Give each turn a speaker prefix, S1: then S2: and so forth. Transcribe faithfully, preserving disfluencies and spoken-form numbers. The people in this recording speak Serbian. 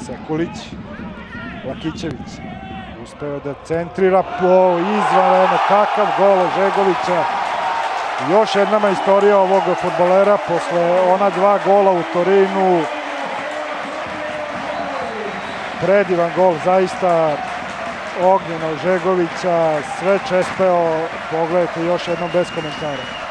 S1: Sekulić, Lakićević, uspeo da centrira po izvanredno, kakav gol Ožegovića. Još jedna majstorija ovog fudbalera posle ona dva gola u Torinu. Predivan gol, zaista Ognjena Ožegovića, sve čespeo, pogledajte još jednom bez komentara.